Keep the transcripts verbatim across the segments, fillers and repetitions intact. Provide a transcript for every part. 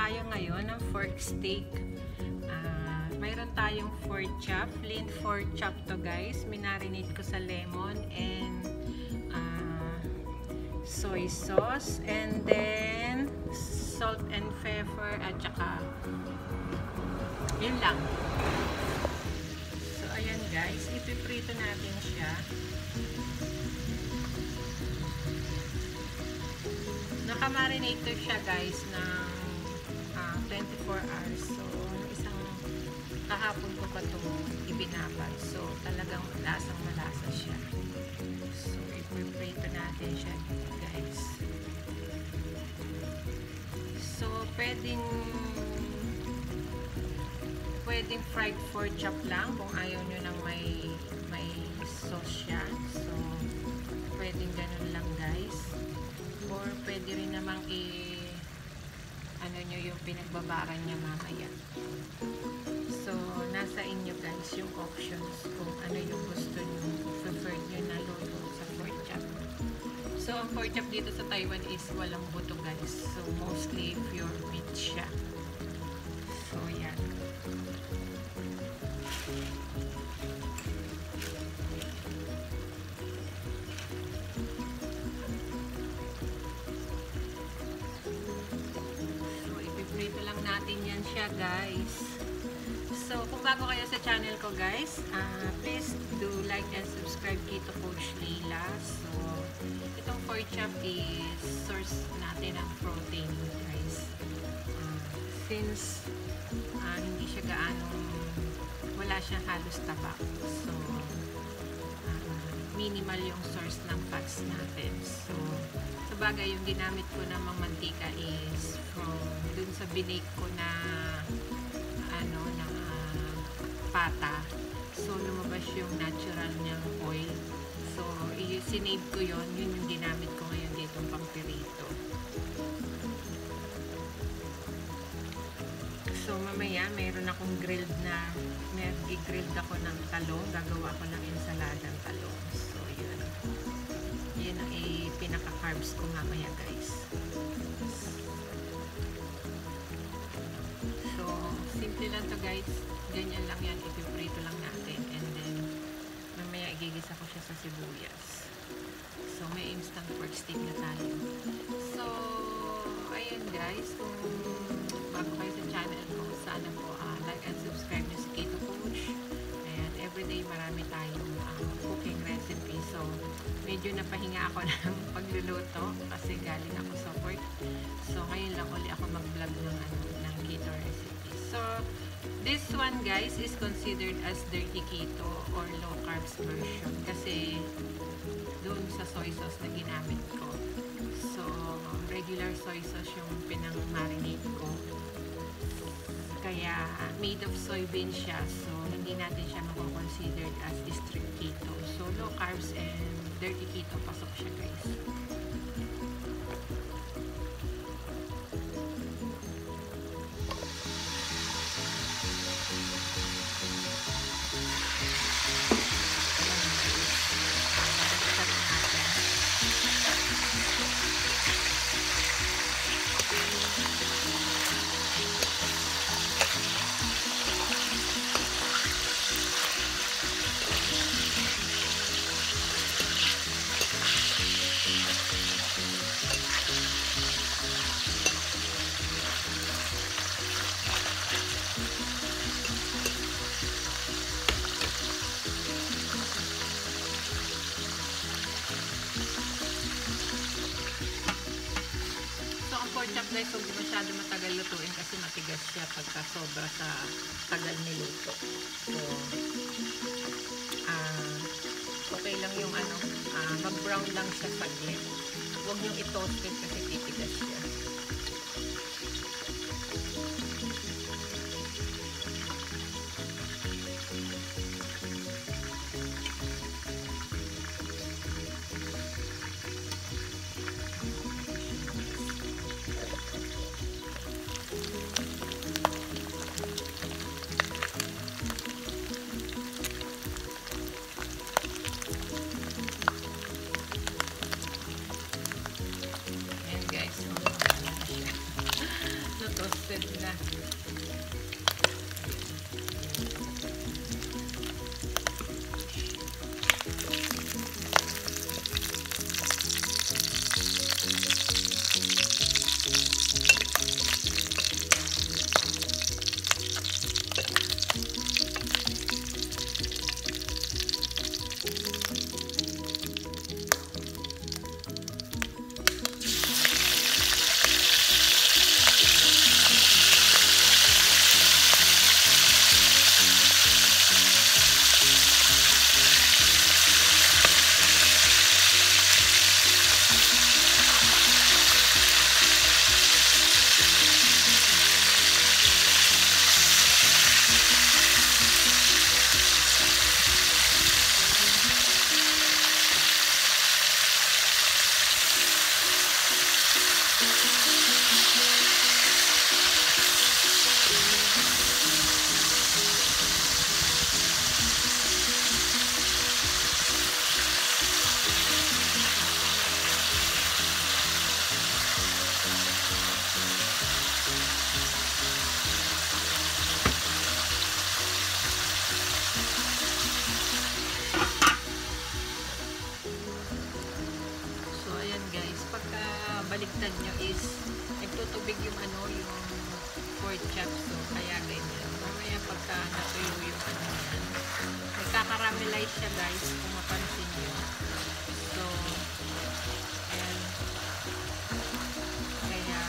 tayo ngayon ng pork steak. Uh, mayroon tayong pork chop, lean pork chop to guys. Minarinate ko sa lemon and uh, soy sauce, and then salt and pepper, at saka yun lang. So ayan guys, ipiprito natin siya. Nakamarinate to siya guys ng uh, twenty-four hours. So isang kahapon ko pa itong ibinabad. So talagang lasang malasa siya. So ipiprito natin siya guys. So pwedeng pwedeng fried pork chop lang kung ayaw nyo ng may may sauce siya. So pwedeng ganun lang guys. Or pwede rin namang i ano nyo yung pinagbabaran niya mamaya. So nasa inyo guys yung options kung ano yung gusto nyo, prefer nyo na luto sa pork chop. So ang pork chop dito sa Taiwan is walang buto guys. So mostly pure meat siya. So yan. Prito lang natin yan siya guys. So kung bago kayo sa channel ko guys, uh, please do like and subscribe Keto Coach Leila. So itong pork chop is source natin ng protein guys. Uh, since uh, hindi siya gaano, wala siyang halos taba. So uh, minimal yung source ng fats natin. So sa bagay yung ginamit ko namang mantika is from dun sa binake ko na ano na uh, pata. So lumabas yung natural niyang oil. So sinave ko yon, yun yung ginamit ko ngayon dito pang pirito. So mamaya mayroon akong grilled na nag-grilled ako ng talong, gagawa ko ng ensaladang talong. So yun. Yun ang pinaka-carbs ko mamaya guys. So, simple lang to guys. Ganyan lang yan. Ipiprito lang natin. And then, mamaya igigisa ko siya sa sibuyas. So, may instant pork steak na tayo. So, ayun guys. Kung bago kayo sa channel ko, sana po uh, like and subscribe nyo sa Keto Coach. And everyday marami tayong uh, cooking recipe. So, medyo napahinga ako ng pagluluto kasi galing ako sa work. So, ngayon lang ulit ako mag-vlog ng, ano, ng keto recipe. So, this one guys is considered as dirty keto or low carbs version kasi doon sa soy sauce na ginamit ko. So, regular soy sauce yung pinang-marinate ko. Kaya, made of soybean siya. So, hindi natin siya mako-considered as strict keto. So, low carbs and dirty keto pasok siya guys. Guys, huwag masyado matagal lutuin kasi matigas siya pagka sobra sa tagal niluto. So, uh, okay lang yung ano, uh, mag-brown lang siya saglit. Huwag niyong i-toasted kasi titigas siya. guys. caramelized siya guys, kung mapansin nyo. So, ayan. Kaya,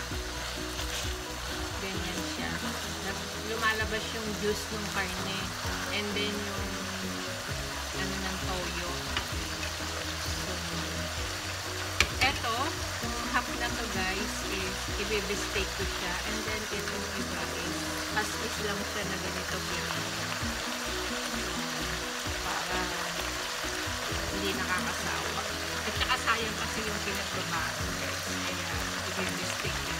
ganyan siya. Lumalabas yung juice ng karne. And then, yung ano ng toyo. So, eto, yung half na to guys, is i-bibistake ko siya. And then, itong iba is, pas-is lang siya na ganito binigyan. Para hindi nakakasawa. At saka sayang kasi yung pinagbabahan guys. Kaya, i-bibistake ko.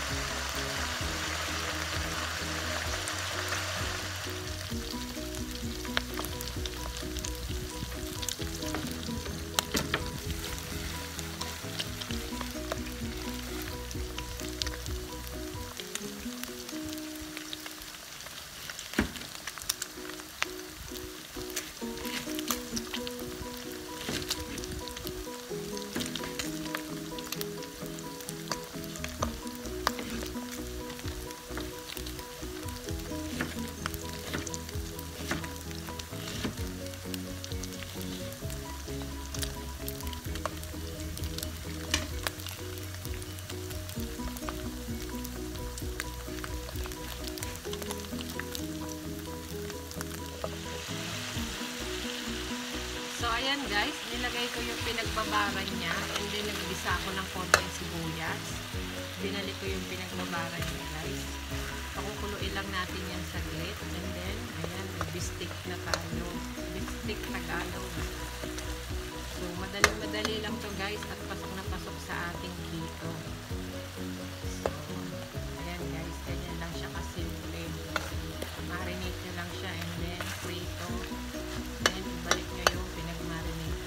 So, ayan guys, nilagay ko yung pinagbabaran niya and then nagisa ko ng konting sibuyas. Binalik ko yung pinagbabaran niya guys. Pakukuluin lang natin yan saglit and then, ayan, bistik na tayo. Bistik Tagalog. So, madali-madali lang to guys at pasok na pasok sa ating keto. So, ayan guys, ganyan lang siya kasimple. Marinate nyo lang siya and then prito. And ibalik nyo yung pinag-marinate.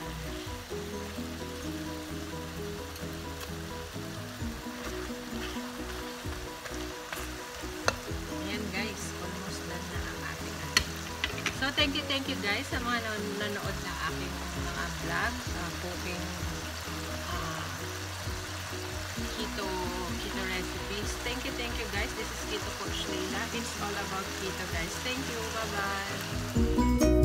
Ayan guys, almost done na ang ating ating. So thank you, thank you guys sa mga nanonood ng aking mga vlog, uh, cooking, uh, keto, keto recipes. Thank you, thank you guys. This is Keto Coach Leila. It's all about keto guys. Thank you. Bye-bye.